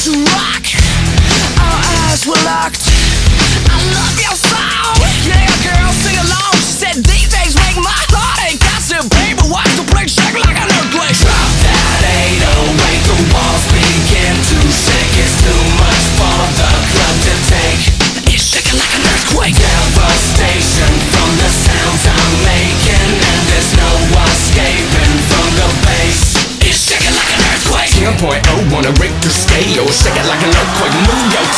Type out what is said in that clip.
to rock. Our eyes were locked. I love your song. Yeah, girl, sing along. She said these days make my heart ache. I said, baby, watch the place shake like an earthquake. Drop that 808, the walls begin to shake. It's too much for the club to take. It's shaking like an earthquake. Devastation from the sounds I'm making, and there's no escaping from the bass. It's shaking like an earthquake. 10.0 on a Richter scale, shake it like an earthquake. Move your